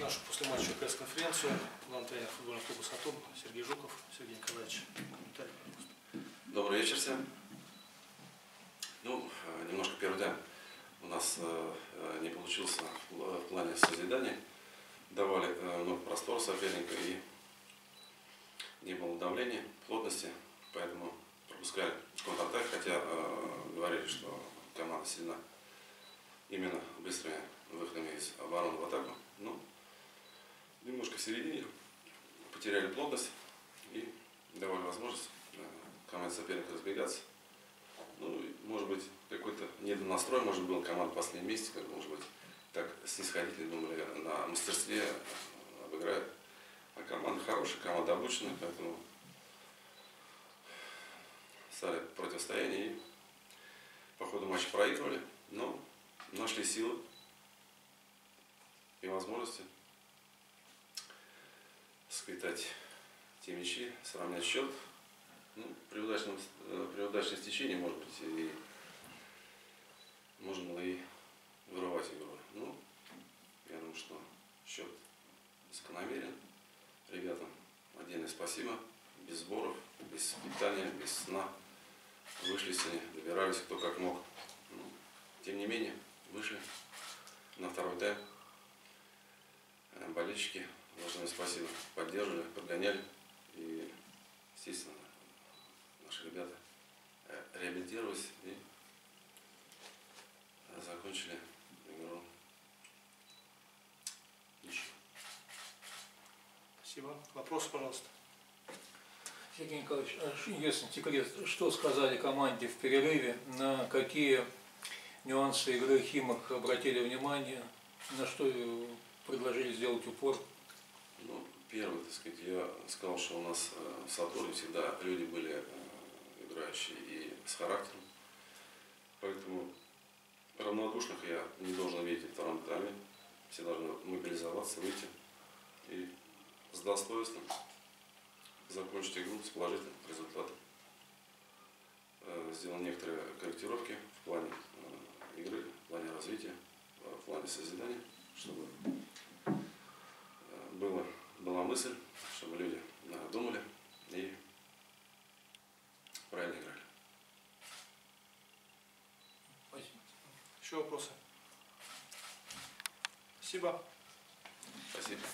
нашу послематчевую пресс-конференцию. Главный тренер футбольного клуба «Сатурн» Сергей Жуков. Сергей Николаевич, комментарий, пожалуйста. Добрый вечер всем. Немножко первый тайм у нас не получился в плане созидания. Давали много простора соперника и не было давления, плотности, поэтому пропускали контратак, хотя говорили, что команда сильна именно быстрыми выходами из обороны в атаку. Но немножко в середине потеряли плотность и давали возможность команде соперника разбегаться. Может быть, какой-то недонастрой, может был, команда в последнем месте, как может быть, так снисходительно думали на мастерстве обыграют. А команда хорошая, команда обученная, поэтому стали противостояние и по ходу матча проигрывали, но нашли силы и возможности сквитать те мячи, сравнять счет. При удачном стечении, может быть, и можно было и вырывать игру. Я думаю, что счет закономерен. Ребятам отдельное спасибо. Без сборов, без питания, без сна. Вышли сегодня, добирались кто как мог. Тем не менее, вышли на второй тайм. Болельщики, должны спасибо, поддерживали, подгоняли. И, естественно, наши ребята реабилитировались и закончили игру. Ничего. Спасибо. Вопрос, пожалуйста. Сергей Николаевич, если секрет, что сказали команде в перерыве, на какие нюансы игры Химок обратили внимание, на что предложили сделать упор? Первый, так сказать, я сказал, что у нас в Сатурне всегда люди были играющие и с характером. Поэтому равнодушных я не должен видеть в втором тайме. Все должны мобилизоваться, выйти и с достоинством закончить игру с положительным результатом. Сделал некоторые корректировки в плане игры, в плане развития, в плане созидания, чтобы была мысль, чтобы люди думали и правильно играли. Спасибо. Еще вопросы? Спасибо. Спасибо.